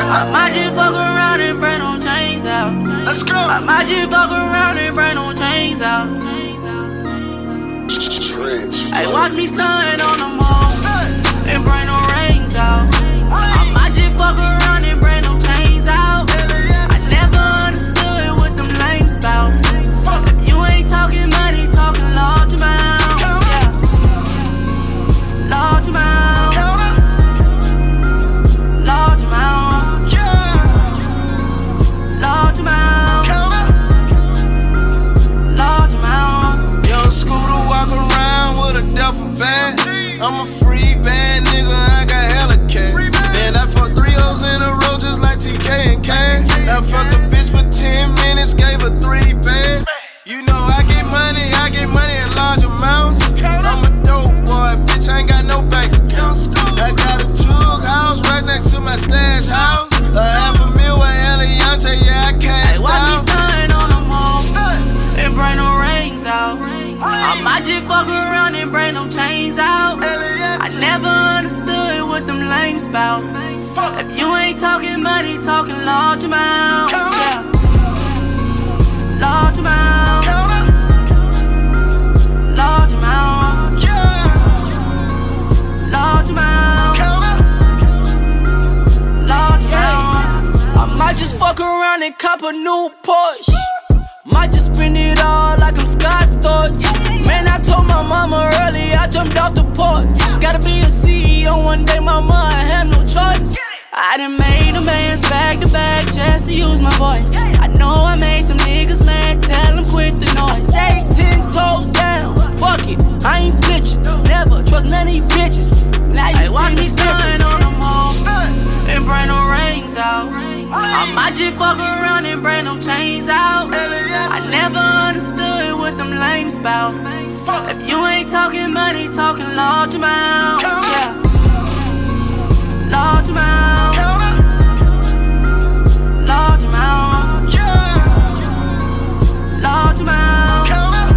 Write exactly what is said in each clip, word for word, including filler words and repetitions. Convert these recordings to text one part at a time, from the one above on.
I might just fuck around and bring them chains out. Let's go. I might just fuck around and bring them chains out. Hey, watch me stun on the mall and bring them rings out. I might just fuck around and bring them chains out. I never understood what them lames about. If you ain't talking money, talking large amount. Yeah. Large amount. Large amount. Large amount. Large amount. Young Scooter walk around with a duffel bag. I'm a free band nigga, I got hella cash. And I fuck three O's in a row just like T K and K. I fuck a bitch for ten minutes, gave her three bands. You know I get money, I get money in large amounts. I'm a dope boy, bitch, I ain't got no bank account. I got a jug house right next to my stash house. A half a mil with Eliante, yeah, I cashed out. Hey, watch me out. stun on the mall and bring them rings out. I might just fuck around and bring them chains out. I never understood what them lames about. If you ain't talking money, talking large amounts. Yeah. Large amounts. Large amounts. Large amounts. Large amounts. I might just fuck around and cop a new Porsche. Might just spend it all like I'm Scott Storch. Man, I told my mama early, I jumped off the porch. Gotta be a C E O one day, mama, I have no choice. I done made them bands back to back just to use my voice. I know I made them niggas mad, tell them quit the noise. I stay ten toes down, fuck it, I ain't bitching. Never trust none of these bitches. Now you see me stun on the mall and bring them rings out. I might just fuck around and bring them chains out. I never understood what them lames about. If you ain't talking money, talking large amounts. Yeah. Large amounts. Large amounts. Large amounts.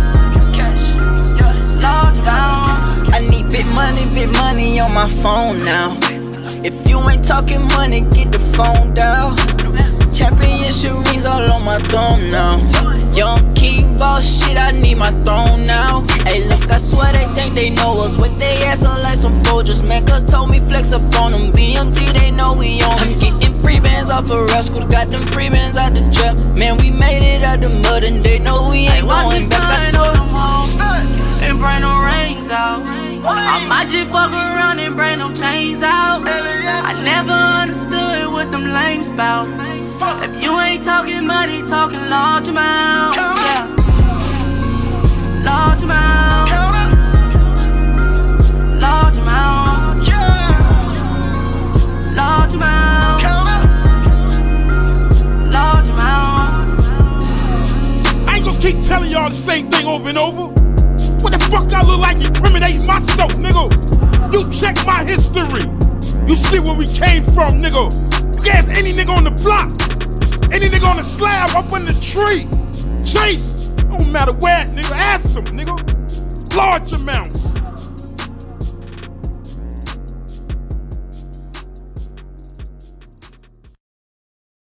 Large amounts. I need big money, big money on my phone now. If you ain't talking money, get the phone down. Championship rings all on my thumb now. Young king boss shit, I need my throne now. Hey look, I swear they think they know us. With they ass on like some Folgers. Man, cuz told me flex up on them. B M G, they know we on. I'm getting free bands off a rascal. Got them free bands out the trap. Man, we made it out the mud and they know we ain't going back. I swear and bring them rings out. I might just fuck around and bring them chains out. I never understood what them lames about. If you ain't talking money, talking large amounts. Yeah. Large amounts. Large amounts. Large amounts. Large amounts. I ain't gonna keep telling y'all the same thing over and over. What the fuck I look like incriminating myself, nigga? You check my history. You see where we came from, nigga. You can ask any nigga on the block, any nigga on the slab, up in the tree. Chase, don't matter where, nigga. Ask them, nigga. Large amounts.